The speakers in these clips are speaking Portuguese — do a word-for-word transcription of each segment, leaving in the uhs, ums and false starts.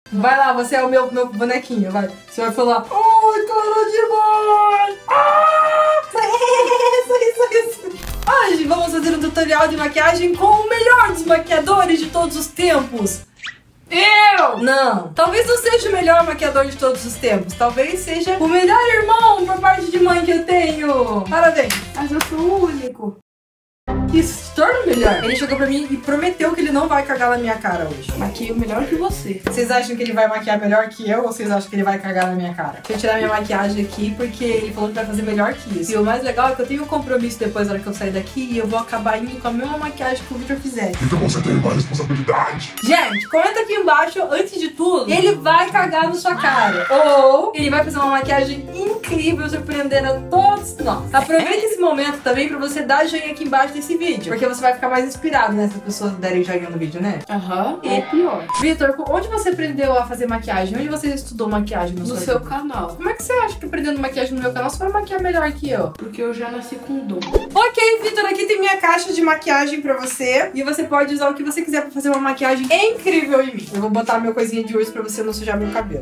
Vai lá, você é o meu, meu bonequinho, vai. Você vai falar, ai, cara demais! Ah! Isso, isso, isso. Hoje vamos fazer um tutorial de maquiagem com o melhor dos maquiadores de todos os tempos. Eu! Não, talvez não seja o melhor maquiador de todos os tempos. Talvez seja o melhor irmão por parte de mãe que eu tenho. Parabéns. Mas eu sou o único. Isso se torna melhor. Ele chegou pra mim e prometeu que ele não vai cagar na minha cara hoje. Maquio melhor que você. Vocês acham que ele vai maquiar melhor que eu ou vocês acham que ele vai cagar na minha cara? Deixa eu tirar minha maquiagem aqui porque ele falou que vai fazer melhor que isso. E o mais legal é que eu tenho um compromisso depois da hora que eu sair daqui e eu vou acabar indo com a mesma maquiagem que o Victor fizer. Então você tem uma responsabilidade. Gente, comenta aqui embaixo, antes de tudo, ele vai cagar na sua cara. Ou ele vai fazer uma maquiagem incrível, surpreendendo a todos nós. Aproveita esse momento também pra você dar joinha aqui embaixo desse vídeo. Porque você vai ficar mais inspirado, né? Se as pessoas derem joinha no vídeo, né? Aham, uhum. É pior. Victor, onde você aprendeu a fazer maquiagem? Onde você estudou maquiagem no, no seu, seu canal? Como é que você acha que aprendendo maquiagem no meu canal você vai maquiar melhor que eu? Porque eu já nasci com dom. Ok, Victor, aqui tem minha caixa de maquiagem pra você. E você pode usar o que você quiser pra fazer uma maquiagem incrível em mim. Eu vou botar meu coisinha de urso pra você não sujar meu cabelo.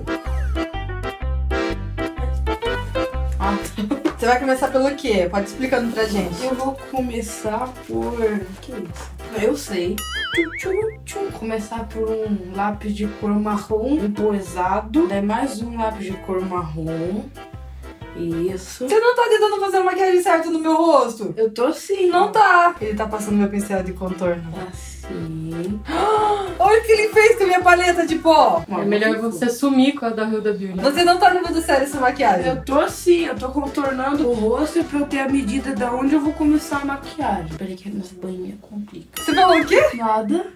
Ah. Você vai começar pelo quê? Pode ir explicando pra gente. Eu vou começar por... que isso? Eu sei. Tchum, tchum, tchum. Começar por um lápis de cor marrom empoesado. Daí mais um lápis de cor marrom. Isso. Você não tá tentando fazer a maquiagem certa no meu rosto? Eu tô sim. Não tá. Ele tá passando meu pincel de contorno. Assim. Olha o que ele fez com a minha paleta de pó. É melhor você sumir com a da Hilda Beauty. Você não tá levando sério essa maquiagem? Eu tô assim, eu tô contornando o rosto pra eu ter a medida de onde eu vou começar a maquiagem. Peraí que nas banhinhas complica. Você falou o quê? Nada.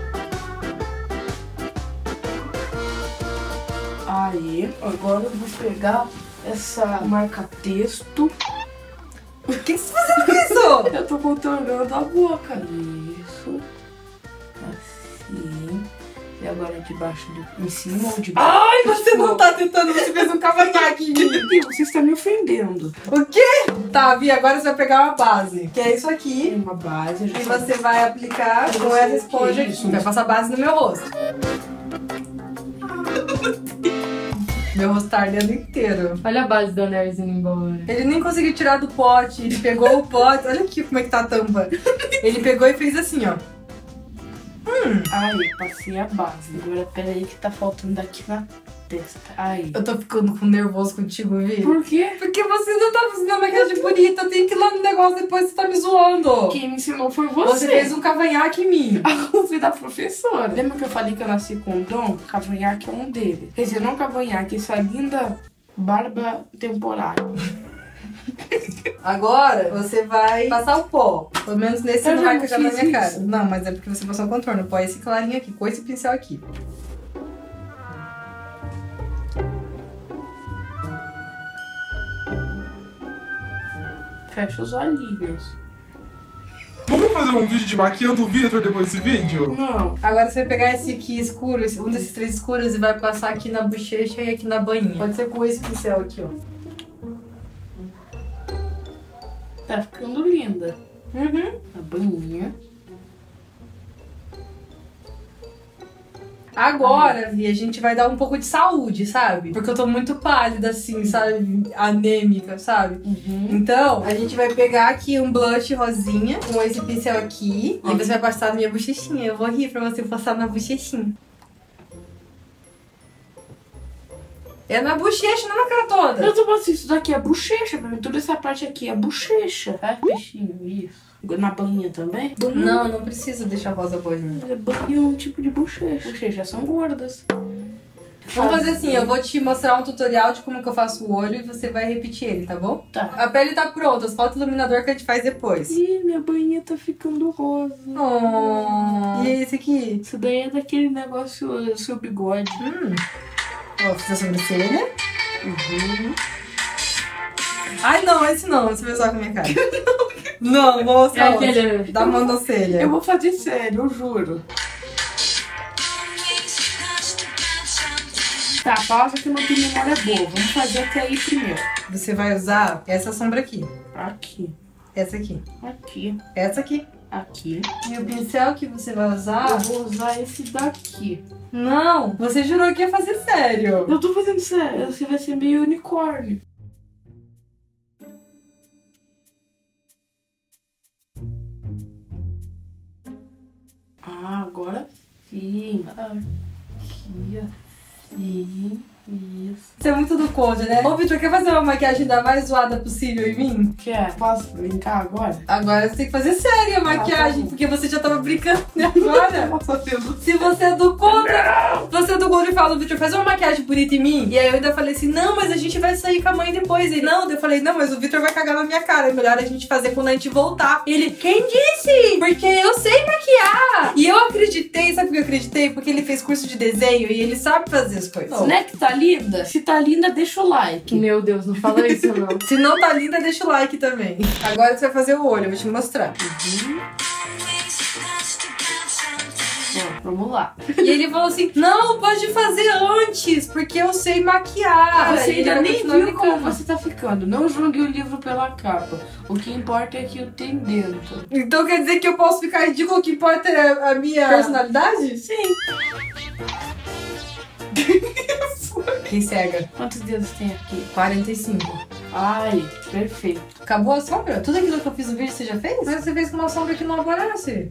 Aí, agora eu vou pegar essa marca-texto. O que você tá fazendo com isso? Eu tô contornando a boca. Isso. Assim. E agora debaixo do... em cima ou de baixo? Ai, você não tá tentando, você fez um cavanhaque em mim. Você está me ofendendo. O quê? Tá, Vi, agora você vai pegar uma base. Que é isso aqui. Tem uma base. E você vai aplicar com essa esponja aqui. Vai passar base no meu rosto. Meu rosto tá ardendo inteiro. Olha a base da Nerys indo embora. Ele nem conseguiu tirar do pote. Ele pegou o pote. Olha aqui como é que tá a tampa. Ele pegou e fez assim, ó. Hum. Aí, passei a base. Agora, peraí que tá faltando daqui na testa. Aí. Eu tô ficando com nervoso contigo, Vi. Por quê? Porque você não tá fazendo uma maquiagem bonita. Eu tenho que ir lá no negócio depois você tá me zoando. Quem me ensinou foi você. Você fez um cavanhaque em mim. A culpa é da professora. Lembra que eu falei que eu nasci com dom? Cavanhaque é um deles. Quer dizer, não cavanhaque, essa linda barba temporária. Agora você vai passar o pó. Pelo menos nesse Eu não já vai não cagar na fiz minha isso. cara. Não, mas é porque você passou o contorno. O pó é esse clarinho aqui, com esse pincel aqui. Fecha os olhinhos. Vamos fazer um vídeo de maquiando o Victor depois desse vídeo? Não. Agora você vai pegar esse aqui escuro, esse- um desses três escuros e vai passar aqui na bochecha e aqui na banhinha. Pode ser com esse pincel aqui, ó. Tá ficando linda. Uhum. A banhinha. Agora, Vi, a gente vai dar um pouco de saúde, sabe? Porque eu tô muito pálida, assim, sabe? Anêmica, sabe? Uhum. Então, a gente vai pegar aqui um blush rosinha com esse pincel aqui. E você vai passar na minha bochechinha. Eu vou rir pra você passar na bochechinha. É na bochecha, não na cara toda. Eu tô passando isso daqui é bochecha pra mim. Toda essa parte aqui é bochecha. Tá, peixinho? Isso. Na banhinha também? Banhinha. Não, não precisa deixar rosa boa de mim. É banhinha é um tipo de bochecha. Bochechas são gordas. Vamos fazer assim, eu vou te mostrar um tutorial de como que eu faço o olho e você vai repetir ele, tá bom? Tá. A pele tá pronta, só falta o iluminador que a gente faz depois. Ih, minha banhinha tá ficando rosa. Oh. E esse aqui? Isso daí é daquele negócio, seu bigode. Hum. Ó, fiz a sobrancelha. Uhum. Ai, não, esse não, esse vai usar com a minha cara. Não, vou mostrar É outro. aquele- Da monocelha. Eu vou fazer sério, eu juro. Tá, pausa que eu não tenho memória boa. Vamos fazer até aí primeiro. Você vai usar essa sombra aqui. Aqui, Essa aqui. aqui, Essa aqui. aqui. E o pincel que você vai usar... Eu vou usar esse daqui. Não, você jurou que ia fazer sério. Eu tô fazendo sério, você vai ser meio unicórnio. Ah, agora sim. Aqui, assim. Isso. Você é muito do conde, né? Ô, Victor, quer fazer uma maquiagem da mais zoada possível em mim? Quer? Posso brincar agora? Agora você tem que fazer séria a maquiagem, tá porque você já tava brincando né, agora. Se você é do contra, você é do contra e fala, Victor, faz uma maquiagem bonita em mim. E aí eu ainda falei assim, não, mas a gente vai sair com a mãe depois. E não, eu falei, não, mas o Victor vai cagar na minha cara. É melhor a gente fazer quando a gente voltar. Ele, quem disse? Porque eu sei maquiar. E eu acreditei, sabe por que eu acreditei? Porque ele fez curso de desenho e ele sabe fazer as coisas. Não é que tá linda? Se tá linda, deixa o like. Meu Deus, não fala isso não. Se não tá linda, deixa o like também. Agora você vai fazer o olho, eu vou te mostrar. Uhum. Ó, vamos lá. E ele falou assim, não, pode fazer antes, porque eu sei maquiar. Você E ele ainda vai nem continuar viu como brincando. você tá ficando. Não julgue o livro pela capa. O que importa é que o tem dentro. Então quer dizer que eu posso ficar ridículo, o que importa é a minha personalidade? Sim. Fiquei cega. Quantos dedos tem aqui? quarenta e cinco. Ai, perfeito. Acabou a sombra? Tudo aquilo que eu fiz no vídeo você já fez? Mas você fez com uma sombra que não aparece.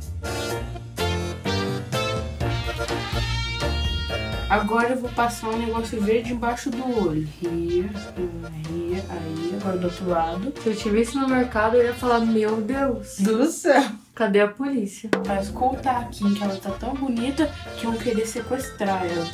Agora eu vou passar um negócio verde embaixo do olho. Here, aí, aí, agora do outro lado. Se eu tivesse no mercado, eu ia falar, meu Deus, Do céu. cadê a polícia? Pra escoltar a Kim, que ela tá tão bonita que vão querer sequestrar ela.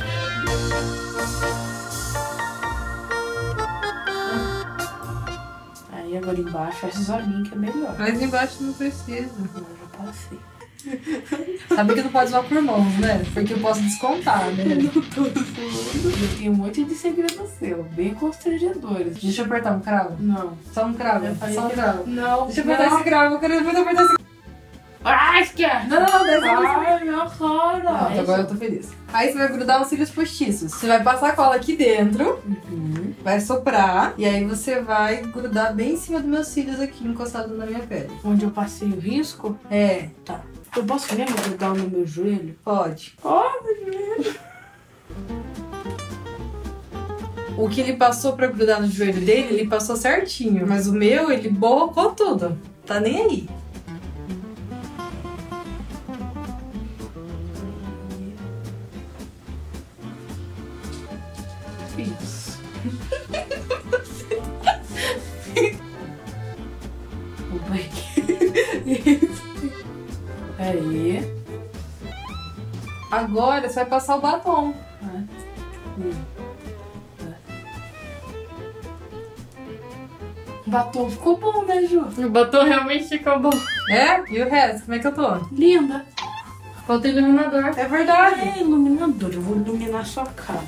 Aí agora embaixo, faz os olhinhos que é melhor. Mas embaixo não precisa. Eu já passei. Sabe que não pode usar por mãos, né? Porque eu posso descontar, né? Eu tenho um monte de segredo seu, bem constrangedores. Deixa eu apertar um cravo. Não. Só um cravo. Eu falei Só um que- cravo. Não. Deixa eu apertar esse cravo. Eu quero muito apertar esse cravo. Ai, esquece! Não, não, não. Desce, desce. Ai, minha cara! Pronto, agora eu tô feliz. Aí você vai grudar os cílios postiços. Você vai passar a cola aqui dentro, Uhum. vai soprar, e aí você vai grudar bem em cima dos meus cílios aqui, encostado na minha pele. Onde eu passei o risco, É, tá. Eu posso mesmo grudar no meu joelho? pode. Oh, meu joelho! O que ele passou pra grudar no joelho dele, ele passou certinho. Mas o meu, ele borrou tudo. Tá nem aí. Isso. O banheiro. Aí. Agora você vai passar o batom. O batom ficou bom, né, Ju? O batom realmente ficou bom. É? E o resto? Como é que eu tô? Linda. Falta iluminador. É verdade. É iluminador, eu vou iluminar sua cara.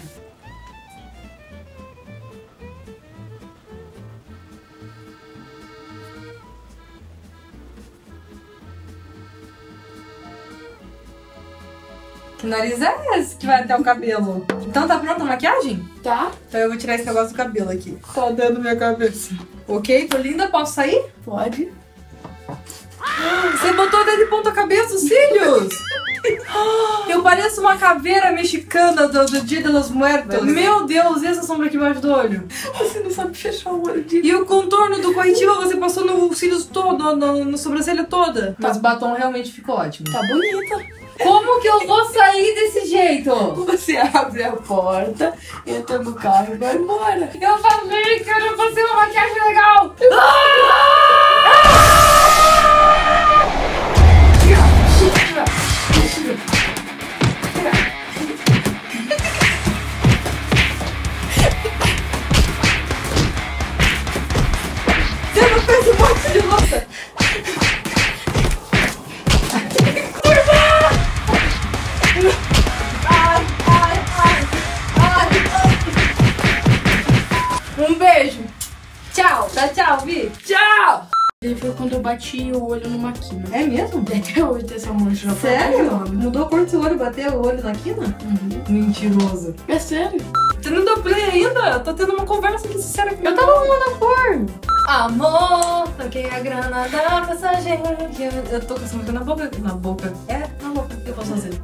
Que nariz é esse que vai até o cabelo? Então tá pronta a maquiagem? Tá? Então eu vou tirar esse negócio do cabelo aqui. Tá dando minha cabeça. Ok? Tô linda? Posso sair? Pode. Você botou até de ponta cabeça os cílios? Eu pareço uma caveira mexicana do, do Dia de los Muertos. Meu Deus, e essa sombra aqui embaixo do olho? Você não sabe fechar o olho de... E o contorno do corretivo você passou no cílios todo, no, no sobrancelha toda. Mas o batom realmente ficou ótimo. Tá bonita. Como que eu vou sair desse jeito? Você abre a porta, entra no carro e vai embora. Eu falei que eu não fazer uma maquiagem legal. Você não fez um monte de louça. Ai, ai, ai, ai. Um beijo. Tchau. Tá tchau, Vi. Tchau! Daí foi quando eu bati o olho numa quina. É mesmo? Até hoje tem essa mancha na Sério? porta. Mudou a cor do seu olho, bateu o olho na quina? Uhum. Mentiroso. É sério? Você não deu play ainda? Eu tô tendo uma conversa aqui sincera com Eu tava arrumando a cor. Amor, toquei a grana da passagem. Eu, eu tô com essa música na boca. Na boca. É, na boca. Eu posso fazer.